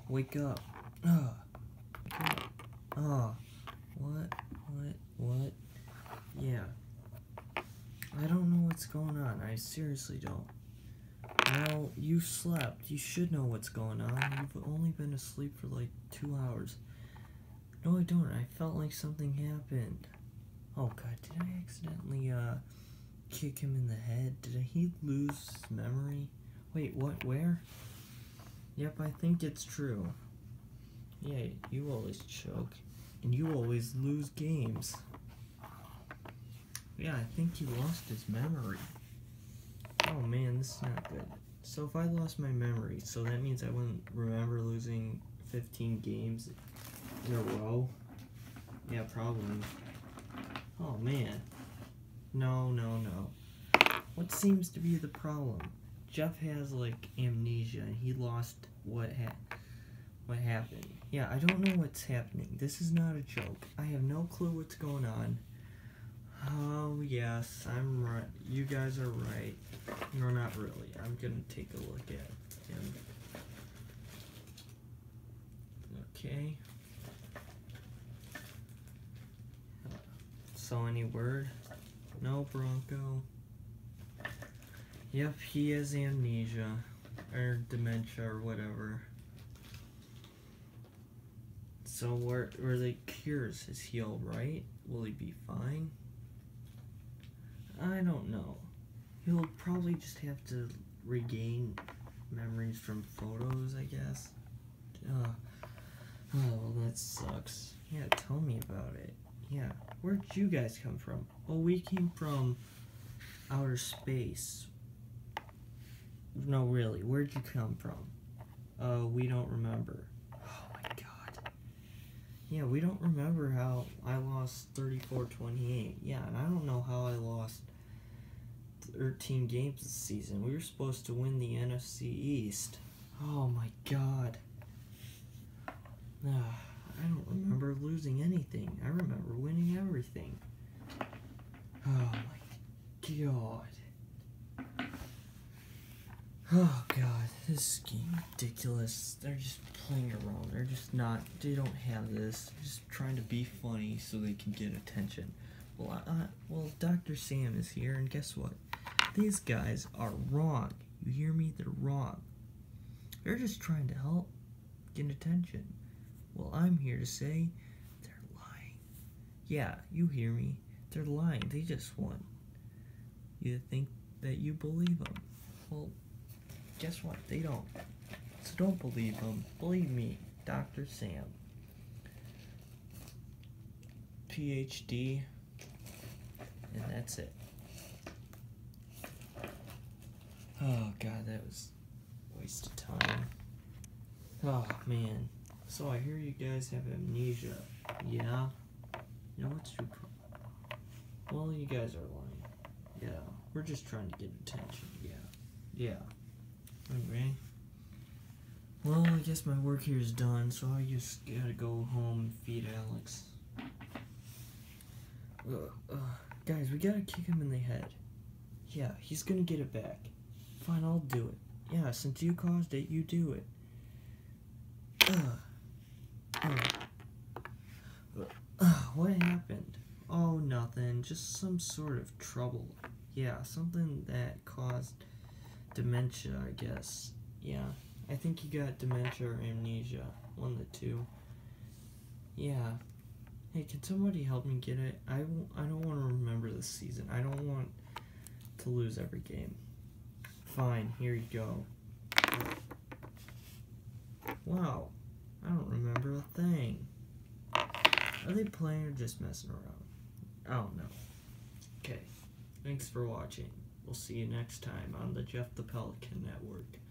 Wake up. Oh, what? Yeah. I don't know what's going on. I seriously don't. Well, you slept. You should know what's going on. You've only been asleep for like 2 hours. No, I don't. I felt like something happened. Oh god, did I accidentally, kick him in the head? Did he lose his memory? Wait, what? Where? Yep, I think it's true. Yeah, you always choke. And you always lose games. Yeah, I think he lost his memory. Oh man, this is not good. So if I lost my memory, so that means I wouldn't remember losing 15 games in a row? Yeah, probably. Oh man. No. What seems to be the problem? Jeff has like amnesia and he lost what happened. Yeah, I don't know what's happening. This is not a joke. I have no clue what's going on. Oh yes, I'm right. You guys are right. No, not really. I'm gonna take a look at him. Okay. So any word? No, Bronco. Yep, he has amnesia. Or dementia or whatever. So where the cures? Is he alright? Will he be fine? I don't know. He'll probably just have to regain memories from photos, I guess. Oh, well, that sucks. Yeah, tell me about it. Yeah, where'd you guys come from? Oh, we came from outer space. No, really, where'd you come from? We don't remember. Oh my god. Yeah, we don't remember how I lost 34-28. Yeah, and I don't know how I lost 13 games this season. We were supposed to win the NFC East. Oh my god. I don't remember losing anything. I remember winning everything. Oh my god. Oh god, this game ridiculous. They're just playing around. They're just not, they don't have this. They're just trying to be funny so they can get attention. Well, Dr. Sam is here, and guess what? These guys are wrong. You hear me? They're wrong. They're just trying to help get attention. Well, I'm here to say they're lying. Yeah, you hear me. They're lying. They just want you to think that you believe them. Well, guess what? They don't. So don't believe them. Believe me, Dr. Sam. PhD. And that's it. Oh god, that was a waste of time. Oh man. So I hear you guys have amnesia. Yeah? You know what's your problem? Well, you guys are lying. Yeah, we're just trying to get attention. Yeah. Okay. Well, I guess my work here is done, so I just gotta go home and feed Alex. Guys, we gotta kick him in the head. Yeah, he's gonna get it back. Fine, I'll do it. Yeah, since you caused it, you do it. What happened? Oh, nothing. Just some sort of trouble. Yeah, something that caused dementia, I guess. Yeah, I think you got dementia or amnesia. One of the two. Yeah. Hey, can somebody help me get it? I don't want to remember this season. I don't want to lose every game. Fine, here you go. Wow, I don't remember a thing. Are they playing or just messing around? I don't know. Okay, thanks for watching. We'll see you next time on the Jeff the Pelican Network.